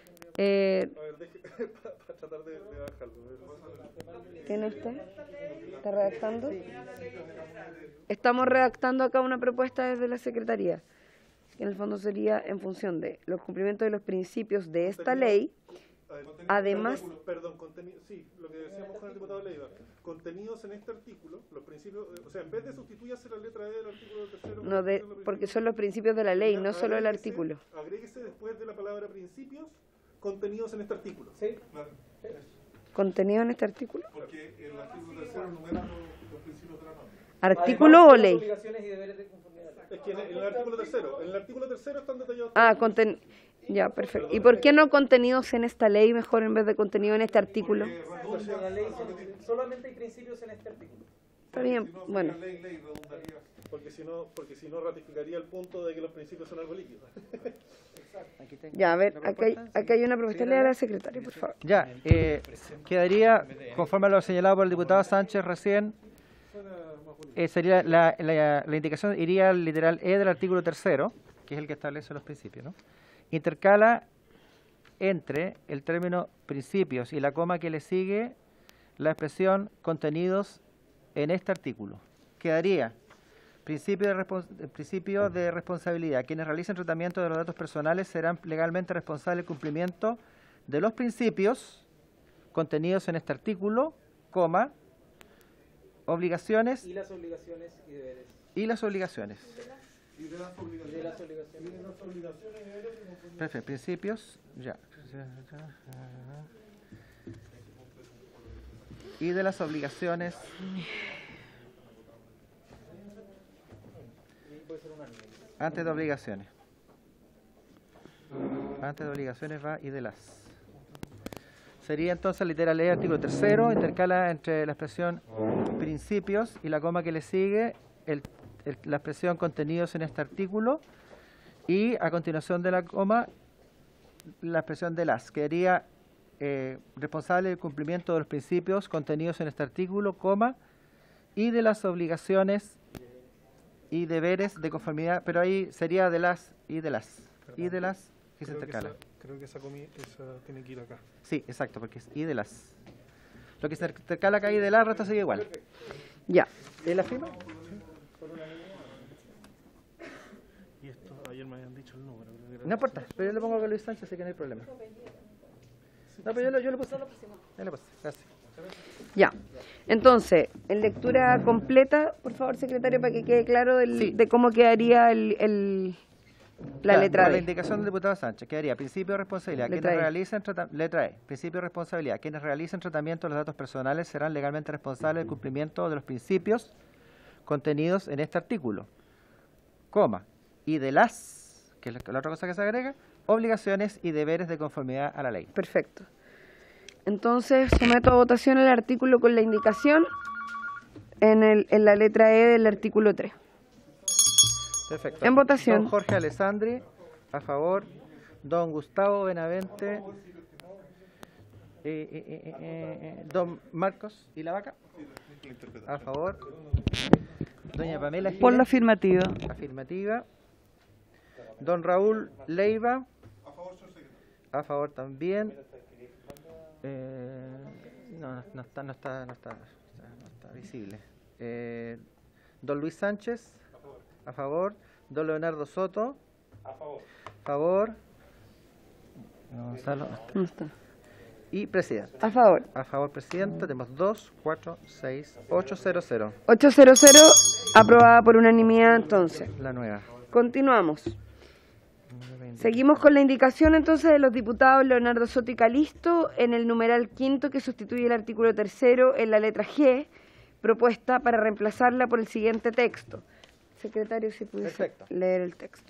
Para tratar de bajarlo. ¿Tiene usted? ¿Está redactando? Estamos redactando acá una propuesta desde la Secretaría, que en el fondo sería en función de los cumplimientos de los principios de esta ley. Además, sí, lo que decíamos con el diputado Leiva, contenidos en este artículo, los principios, o sea, en vez de sustituirse la letra E del artículo 3, porque son los principios de la ley, no solo el artículo. Agréguese después de la palabra principios, contenidos en este artículo. Sí, claro. ¿Contenido en este artículo? Porque el artículo 3 numera los principios de la norma. ¿Artículo o ley? Es que en el artículo 3 están detallados. Ya, perfecto. ¿Y por qué no contenidos en esta ley mejor en vez de contenido en este artículo? Solamente hay principios en este artículo. Está bien, bueno. Porque si no ratificaría el punto de que los principios son algo líquido. Ya, a ver, acá hay una propuesta. Lea a la secretaria, por favor. Ya, quedaría, conforme a lo señalado por el diputado Sánchez recién, sería la indicación, iría al literal E del artículo 3, que es el que establece los principios, ¿no? Intercala entre el término principios y la coma que le sigue la expresión contenidos en este artículo. Quedaría principio de responsabilidad. Quienes realicen tratamiento de los datos personales serán legalmente responsables del cumplimiento de los principios contenidos en este artículo, coma, obligaciones y las obligaciones y deberes. Y las obligaciones. Y de las obligaciones. Perfecto, principios, ya. Y de las obligaciones. Antes de obligaciones. Antes de obligaciones va y de las. Sería entonces literal E, artículo 3, intercala entre la expresión principios y la coma que le sigue la expresión contenidos en este artículo, y a continuación de la coma la expresión de las. Quedaría responsable del cumplimiento de los principios contenidos en este artículo, coma, y de las obligaciones y deberes de conformidad, pero ahí sería de las y de las. Y de las que se intercala. Creo que esa tiene que ir acá. Sí, exacto, porque es y de las. Lo que se intercala acá y de las, el resto sigue igual. Ya. ¿Es la firma? Y esto, ayer me habían dicho el número. No importa, pero yo le pongo a Luis Sánchez, así que no hay problema. No, pero yo le puse. Ya le puse, gracias. Ya. Entonces, en lectura completa, por favor, secretario, para que quede claro de cómo quedaría la letra D. La indicación del diputado Sánchez quedaría principio de responsabilidad. Letra E. Principio de responsabilidad. Quienes realicen tratamiento de los datos personales serán legalmente responsables del cumplimiento de los principios contenidos en este artículo, coma, y de las, que es la otra cosa que se agrega, obligaciones y deberes de conformidad a la ley. Perfecto. Entonces, someto a votación el artículo con la indicación en la letra E del artículo 3. Perfecto. En votación. Don Jorge Alessandri, a favor. Don Gustavo Benavente. Don Marcos y la vaca. A favor. Doña Pamela Giles. Por la afirmativa. Afirmativa. Don Raúl Leiva. A favor también. No está visible. Don Luis Sánchez. A favor. Don Leonardo Soto. A favor. No está. Y presidente. A favor. A favor, presidente. Tenemos 2, 4, 6, 800. 800, aprobada por unanimidad entonces. La nueva. Continuamos. Seguimos con la indicación entonces de los diputados Leonardo Soto y Calisto en el numeral 5 que sustituye el artículo 3 en la letra G, propuesta para reemplazarla por el siguiente texto. Secretario, si pudiese leer el texto.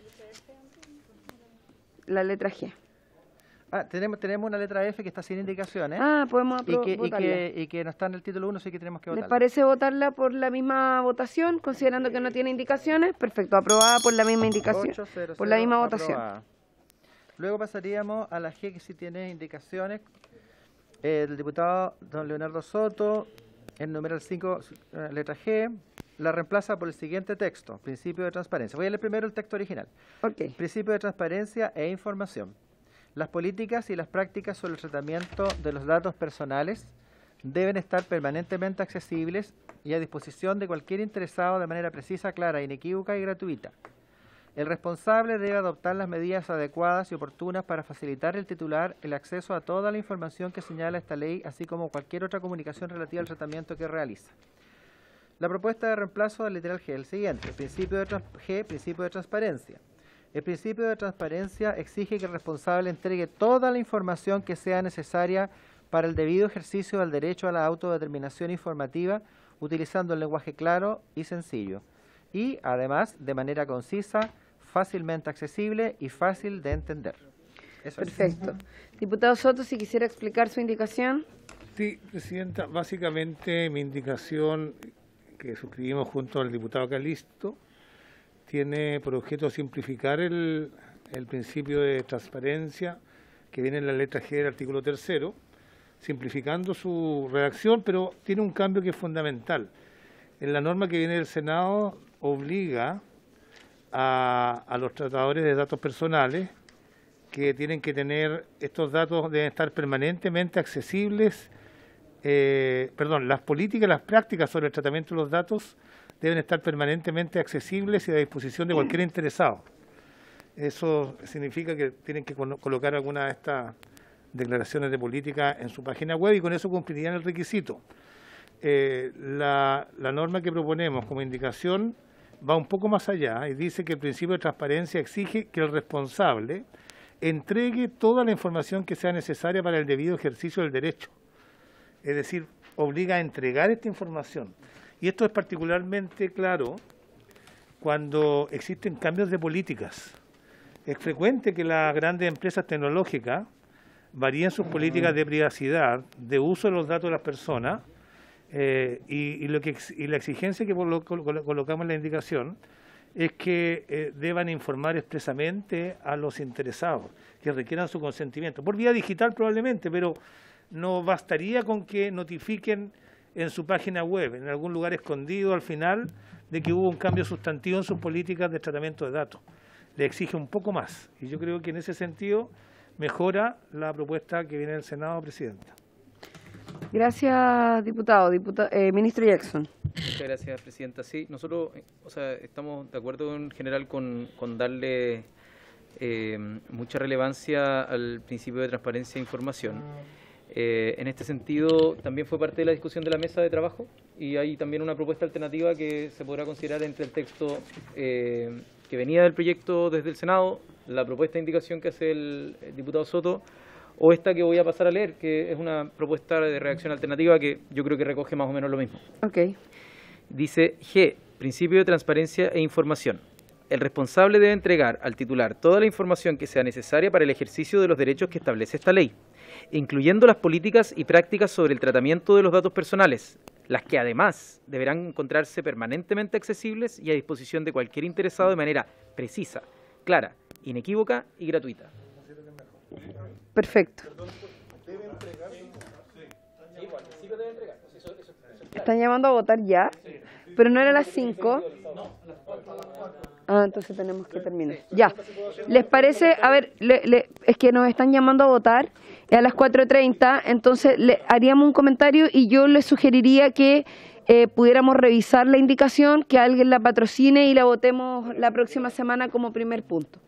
La letra G. Tenemos una letra F que está sin indicaciones. Podemos votarla. Y que no está en el título 1, así que tenemos que votarla. ¿Les parece votarla por la misma votación, considerando que no tiene indicaciones? Perfecto, aprobada por la misma indicación, 800, por la misma votación. Aprobada. Luego pasaríamos a la G, que sí tiene indicaciones. El diputado don Leonardo Soto, en numeral 5, letra G, la reemplaza por el siguiente texto, principio de transparencia. Voy a leer primero el texto original. Principio de transparencia e información. Las políticas y las prácticas sobre el tratamiento de los datos personales deben estar permanentemente accesibles y a disposición de cualquier interesado de manera precisa, clara, inequívoca y gratuita. El responsable debe adoptar las medidas adecuadas y oportunas para facilitar al titular el acceso a toda la información que señala esta ley, así como cualquier otra comunicación relativa al tratamiento que realiza. La propuesta de reemplazo del literal G es el siguiente. Principio de transparencia. El principio de transparencia exige que el responsable entregue toda la información que sea necesaria para el debido ejercicio del derecho a la autodeterminación informativa, utilizando el lenguaje claro y sencillo. Y, además, de manera concisa, fácilmente accesible y fácil de entender. Eso Perfecto. Diputado Soto, si quisiera explicar su indicación. Sí, Presidenta. Básicamente mi indicación, que suscribimos junto al diputado Calisto, tiene por objeto simplificar el principio de transparencia que viene en la letra G del artículo 3º, simplificando su redacción, pero tiene un cambio que es fundamental. En la norma que viene del Senado obliga a los tratadores de datos personales que tienen que tener, estos datos deben estar permanentemente accesibles, las políticas y las prácticas sobre el tratamiento de los datos deben estar permanentemente accesibles y a disposición de cualquier interesado. Eso significa que tienen que colocar alguna de estas declaraciones de política en su página web y con eso cumplirían el requisito. La norma que proponemos como indicación va un poco más allá y dice que el principio de transparencia exige que el responsable entregue toda la información que sea necesaria para el debido ejercicio del derecho. Es decir, obliga a entregar esta información. Y esto es particularmente claro cuando existen cambios de políticas. Es frecuente que las grandes empresas tecnológicas varíen sus políticas de privacidad, de uso de los datos de las personas, y la exigencia que colocamos en la indicación es que deban informar expresamente a los interesados, que requieran su consentimiento, por vía digital probablemente, pero no bastaría con que notifiquen en su página web, en algún lugar escondido al final, de que hubo un cambio sustantivo en sus políticas de tratamiento de datos. Le exige un poco más, y yo creo que en ese sentido mejora la propuesta que viene del Senado, Presidenta. Gracias, diputado. Ministro Jackson. Muchas gracias, Presidenta. Sí, nosotros estamos de acuerdo en general con darle mucha relevancia al principio de transparencia e información. En este sentido, también fue parte de la discusión de la mesa de trabajo y hay también una propuesta alternativa que se podrá considerar entre el texto que venía del proyecto desde el Senado, la propuesta de indicación que hace el diputado Soto, o esta que voy a pasar a leer, que es una propuesta de redacción alternativa que yo creo que recoge más o menos lo mismo. Dice G, principio de transparencia e información. El responsable debe entregar al titular toda la información que sea necesaria para el ejercicio de los derechos que establece esta ley, incluyendo las políticas y prácticas sobre el tratamiento de los datos personales, las que además deberán encontrarse permanentemente accesibles y a disposición de cualquier interesado de manera precisa, clara, inequívoca y gratuita. Perfecto. ¿Están llamando a votar ya? Pero no era a las 5. Entonces tenemos que terminar. Ya. ¿Les parece? A ver, es que nos están llamando a votar a las 4:30, entonces haríamos un comentario y yo les sugeriría que pudiéramos revisar la indicación, que alguien la patrocine y la votemos la próxima semana como primer punto.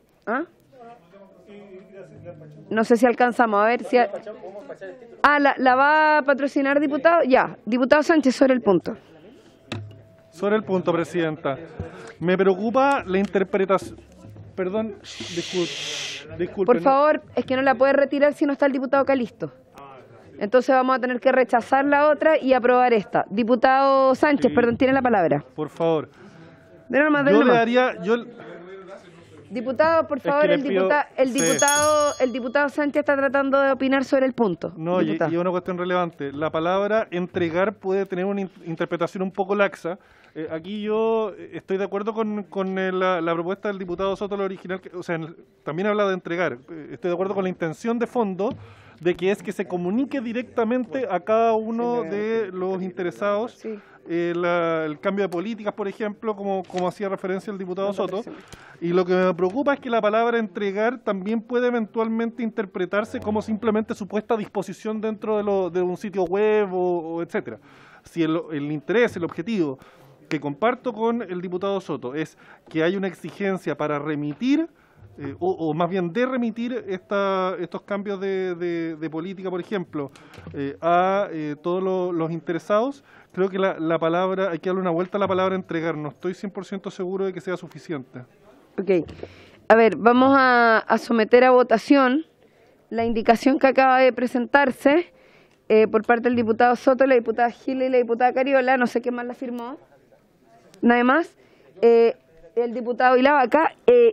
No sé si alcanzamos, a ver si... ¿la va a patrocinar, diputado? Ya, diputado Sánchez, sobre el punto. Sobre el punto, Presidenta. Me preocupa la interpretación... Perdón, disculpen. Por favor, es que no la puede retirar si no está el diputado Calisto. Entonces vamos a tener que rechazar la otra y aprobar esta. Diputado Sánchez, Sí. perdón, tiene la palabra. Por favor. De nomás, de Yo le nomás. daría... Diputado, por Es que favor, le el pido- diputado Sánchez está tratando de opinar sobre el punto. No, y Diputado. una cuestión relevante. La palabra entregar puede tener una interpretación un poco laxa. Aquí yo estoy de acuerdo con la propuesta del diputado Soto, la original, o sea, también habla de entregar. Estoy de acuerdo con la intención de fondo de que es que se comunique directamente a cada uno de los interesados Sí. el cambio de políticas, por ejemplo, como hacía referencia el diputado Soto. Y lo que me preocupa es que la palabra entregar también puede eventualmente interpretarse como simplemente su puesta a disposición dentro de un sitio web o etcétera. Si el interés, el objetivo que comparto con el diputado Soto es que hay una exigencia para remitir, o más bien de remitir estos cambios de política, por ejemplo, a todos los interesados, creo que la palabra, hay que darle una vuelta a la palabra entregar. No estoy 100% seguro de que sea suficiente. Ok. A ver, vamos a someter a votación la indicación que acaba de presentarse por parte del diputado Soto, la diputada Gil y la diputada Cariola. No sé quién más la firmó. Nadie más. El diputado Ilavaca.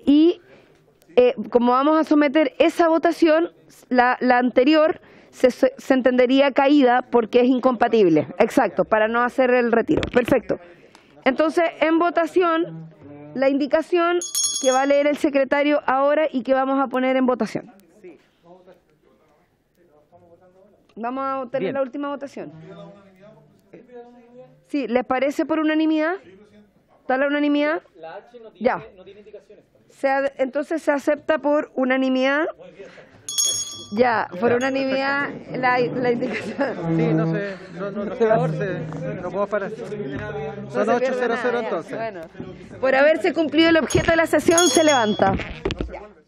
Como vamos a someter esa votación, la anterior se entendería caída porque es incompatible. Exacto, para no hacer el retiro. Perfecto. Entonces, en votación, la indicación que va a leer el secretario ahora y que vamos a poner en votación. Vamos a tener Bien. la última votación. Sí, ¿les parece por unanimidad? ¿Está la unanimidad? La H no Ya. tiene indicaciones. Entonces se acepta por unanimidad. Ya, por unanimidad la indicación. Sí, no sé, no podemos parar. No Son se pierde 8:00 nada, ya. entonces. Bueno, por haberse cumplido el objeto de la sesión, se levanta.